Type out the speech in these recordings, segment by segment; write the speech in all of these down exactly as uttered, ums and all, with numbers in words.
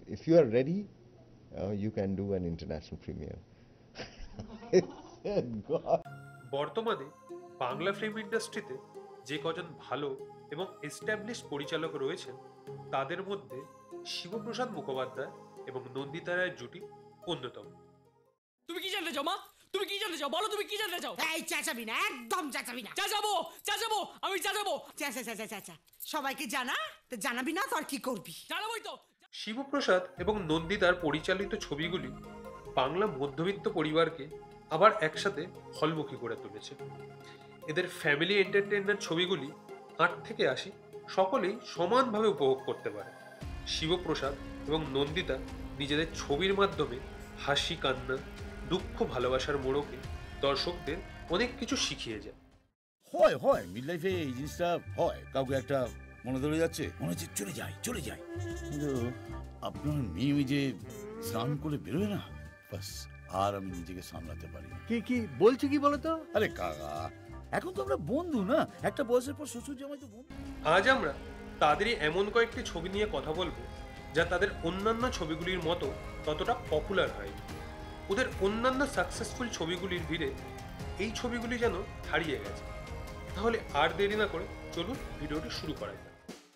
if you are ready, uh, you can do an international premiere. God. বর্তমানে Bangla film ইন্ডাস্ট্রিতে যে কজন ভালো এবং এস্টাবলিশ পরিচালক রয়েছেন তাদের মধ্যে শিবপ্রসাদ মুখোপাধ্যায় এবং নন্দিতা রায়ের জুটি অন্যতম। তুমি কি জানতে চাও মা? তুমি কি জানতে চাও বলো, তুমি কি জানতে চাও? এই চেঁচাবি না, একদম চেঁচাবি না। চেঁচাবো চেঁচাবো আমি চেঁচাবো। চেঁচা চেঁচা চেঁচা সবাইকে জানা, তো জানাবি না তো আর কি করবি? জানাবোই তো। শিবপ্রসাদ এবং নন্দিতার পরিচালিত ছবিগুলি বাংলা মধ্যবিত্ত পরিবারকে আবার একসাথে হলমুখী করে তুলেছে। এদের ফ্যামিলি এন্টারটেইনমেন্ট ছবিগুলি আট থেকে আশি সকলেই সমানভাবে উপভোগ করতে পারে। শিবপ্রসাদ এবং নন্দিতা নিজেদের ছবির মাধ্যমে হাসি, কান্না, দুঃখ, ভালোবাসার মোড়কে দর্শকদের অনেক কিছু শিখিয়ে যায়। হয় হয় মিড লাইফে এই জিনিসটা হয়, কাউকে একটা মনে ধরে যাচ্ছে, মনে হচ্ছে চলে যায় চলে যায়, কিন্তু আপনার মেয়ে যে স্নান করে বেরোয় না, বাস আর আমি নিজেকে সামলাতে পারি না। কি কি বলছি কি বলতো? আরে কাকা, এখন তো আমরা বন্ধু না, একটা বয়সের পর শ্বশুর জামাই তো বন্ধু। আজ আমরা তাদেরই এমন কয়েকটি ছবি নিয়ে কথা বলবো যা তাদের অন্যান্য ছবিগুলির মতো ততটা পপুলার হয়নি। ওদের অন্যান্য সাকসেসফুল ছবিগুলির ভিড়ে এই ছবিগুলি যেন হারিয়ে গেছে। তাহলে আর দেরি না করে চলুন ভিডিওটি শুরু করা যাক।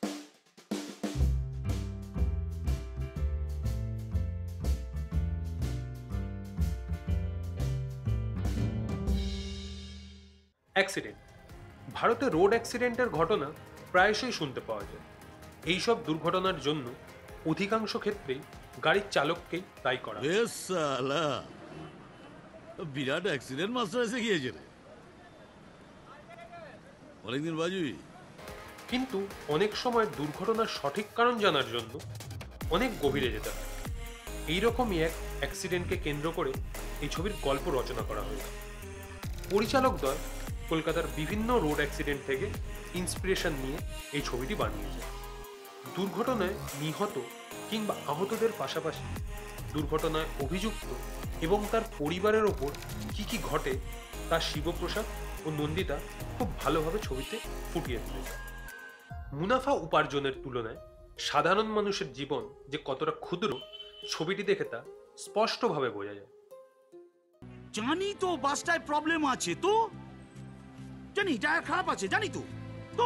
অ্যাক্সিডেন্ট। ভারতে রোড অ্যাক্সিডেন্টের ঘটনা প্রায়শই শুনতে পাওয়া যায়। এইসব দুর্ঘটনার জন্য অধিকাংশ ক্ষেত্রেই গাড়ির চালককেই দায়ী করা হয়। বিরাট অ্যাক্সিডেন্ট মাস্টার এসে গিয়েছে রে, অনেকদিন বাজুই। কিন্তু অনেক সময় দুর্ঘটনার সঠিক কারণ জানার জন্য অনেক গভীরে যেতে হয়। এইরকমই এক অ্যাক্সিডেন্টকে কেন্দ্র করে এই ছবির গল্প রচনা করা হয়েছে। পরিচালক দল কলকাতার বিভিন্ন রোড অ্যাক্সিডেন্ট থেকে ইন্সপিরেশন নিয়ে এই ছবিটি বানিয়েছে। দুর্ঘটনায় নিহত কিংবা আহতদের পাশাপাশি দুর্ঘটনায় অভিযুক্ত এবং তার পরিবারের ওপর কি কি ঘটে তা শিবপ্রসাদ ও নন্দিতা খুব ভালোভাবে ছবিতে ফুটিয়ে তুলেছে। মুনাফা উপার্জনের তুলনায় সাধারণ মানুষের জীবন যে কতটা ক্ষুদ্র ছবিটি দেখে তা স্পষ্টভাবে বোঝা যায়। জানি তো বাসটায় প্রবলেম আছে, তো জানি টায়ার খারাপ আছে, জানি তো তো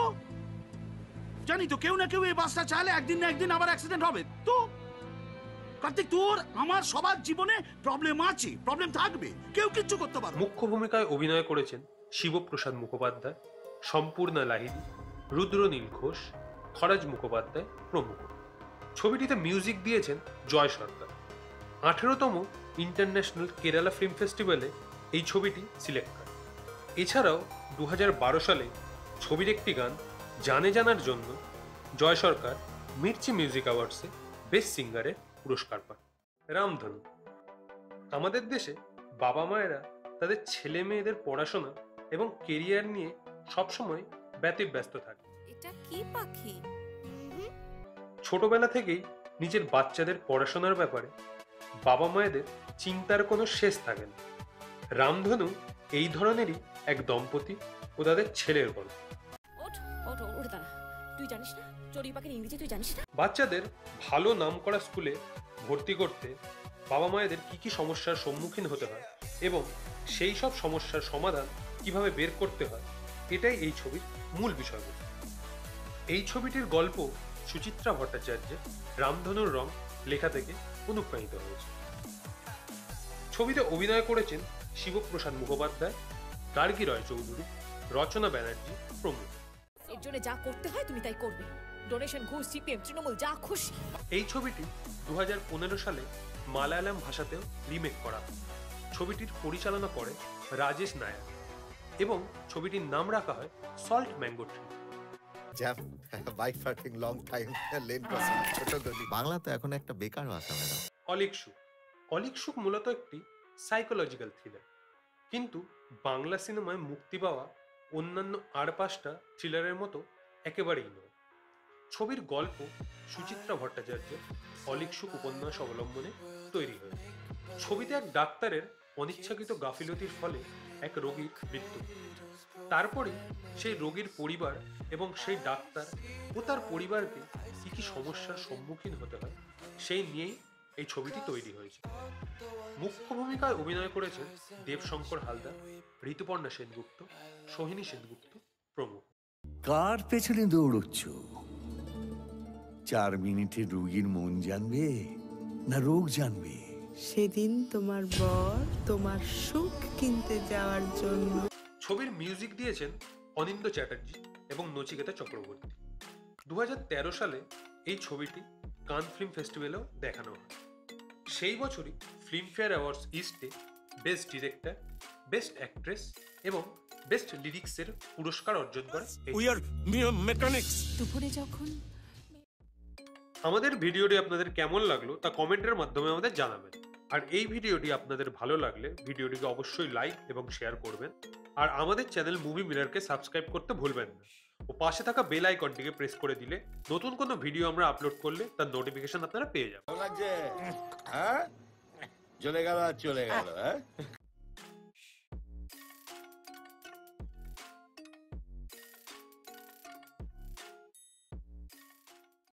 জানি তো কেউ না কেউ এই বাসটা চাইলে একদিন না একদিন আবার অ্যাক্সিডেন্ট হবে। তো কার্তিক, তোর আমার সবার জীবনে প্রবলেম আছে, প্রবলেম থাকবে, কেউ কিচ্ছু করতে পারবে। মুখ্য ভূমিকায় অভিনয় করেছেন শিবপ্রসাদ মুখোপাধ্যায়, সম্পূর্ণা লাহিড়ী, রুদ্রনীল ঘোষ, খরাজ মুখোপাধ্যায় প্রমুখ। ছবিটিতে মিউজিক দিয়েছেন জয় সরকার। আঠেরোতম ইন্টারন্যাশনাল কেরালা ফিল্ম ফেস্টিভ্যালে এই ছবিটি সিলেক্ট করে। এছাড়াও দু হাজার বারো সালে ছবির একটি গান জানে জানার জন্য জয় সরকার মির্চি মিউজিক অ্যাওয়ার্ডসে বেস্ট সিঙ্গারের পুরস্কার পান। রামধনু। আমাদের দেশে বাবা মায়েরা তাদের ছেলে মেয়েদের পড়াশোনা এবং কেরিয়ার নিয়ে সবসময় ব্যতিব্যস্ত থাকে। এটা কি পাখি? ছোটবেলা থেকেই নিজের বাচ্চাদের পড়াশোনার ব্যাপারে বাবা মায়েদের চিন্তার কোনো শেষ থাকে না। রামধনু এই ধরনেরই এক দম্পতি ও তাদের ছেলের গল্প। ওঠ ওঠ ওঠ দাঁড়া, তুই জানিস না চড়ুই পাখির ইংরেজি তুই জানিস না? বাচ্চাদের ভালো নাম করা স্কুলে ভর্তি করতে বাবা মায়েদের কি কি সমস্যার সম্মুখীন হতে হয় এবং সেই সব সমস্যার সমাধান কিভাবে বের করতে হয়, এটাই এই ছবির মূল বিষয়বস্তু। এই ছবিটির গল্প সুচিত্রা ভট্টাচার্যের রামধনুর রং লেখা থেকে অনুপ্রাণিত হয়েছে। ছবিতে অভিনয় করেছেন শিবপ্রসাদ মুখোপাধ্যায়, গার্গী রয় চৌধুরী, রচনা ব্যানার্জি প্রমুখ। এর জন্য যা করতে হয় তুমি তাই করবে, ডোনেশন, ঘুষ, সিপিএম, তৃণমূল, যা খুশি। এই ছবিটি দু হাজার পনেরো সালে মালায়ালাম ভাষাতেও রিমেক করা। ছবিটির পরিচালনা করে রাজেশ নায়ার এবং ছবিটির নাম রাখা হয় salt mango tree. Bike parking, long time, lane crossing, ছোট গলি। বাংলা তো এখন একটা বেকার ভাষা ম্যাডাম। অলীক সুখ। অলীক সুখ মূলত একটি সাইকোলজিক্যাল থ্রিলার, কিন্তু বাংলা সিনেমায় মুক্তি পাওয়া অন্যান্য আর পাঁচটা থ্রিলারের মতো একেবারেই নয়। ছবির গল্প সুচিত্রা ভট্টাচার্যের অলীক সুখ উপন্যাস অবলম্বনে তৈরি হয়েছে। ছবিতে এক ডাক্তারের অনিচ্ছাকৃত গাফিলতির ফলে এক রোগীর মৃত্যু। তারপরে সেই রোগীর পরিবার এবং সেই ডাক্তার ও তার পরিবারকে কি কি সমস্যার সম্মুখীন হতে হয় সেই নিয়েই এই ছবিটি তৈরি হয়েছে। মুখ্য ভূমিকায় অভিনয় করেছেন দেবশঙ্কর হালদার, ঋতুপর্ণা সেনগুপ্ত, সোহিনী সেনগুপ্ত প্রমুখ। কার পেছনে দৌড়চ্ছ? চার মিনিটে রোগীর মন জানবে না রোগ জানবে? সেদিন তোমার বর তোমার সুখ কিনতে যাওয়ার জন্য। ছবির মিউজিক দিয়েছেন অনিন্দ্য চ্যাটার্জি এবং নচিকেতা চক্রবর্তী। দু হাজার তেরো সালে এই ছবিটি কান ফিল্ম ফেস্টিভ্যালেও দেখানো হয়। সেই বছরই ফিল্মফেয়ার অ্যাওয়ার্ডস ইস্টে বেস্ট ডিরেক্টর, বেস্ট অ্যাক্ট্রেস এবং বেস্ট লিরিক্সের পুরস্কার অর্জন করে এই ছবি। দুপুরে যখন আমাদের ভিডিওটি আপনাদের কেমন লাগলো তা কমেন্টের মাধ্যমে আমাদের জানাবেন। আর এই ভিডিওটি আপনাদের ভালো লাগলে ভিডিওটিকে অবশ্যই লাইক এবং শেয়ার করবেন। আর আমাদের চ্যানেল মুভি মিররকে সাবস্ক্রাইব করতে ভুলবেন না ও পাশে থাকা বেল আইকনটিকে প্রেস করে দিলে নতুন কোনো ভিডিও আমরা আপলোড করলে তার নোটিফিকেশন আপনারা পেয়ে যাবেন। হ্যাঁ চলে গেল আর চলে গেল হ্যাঁ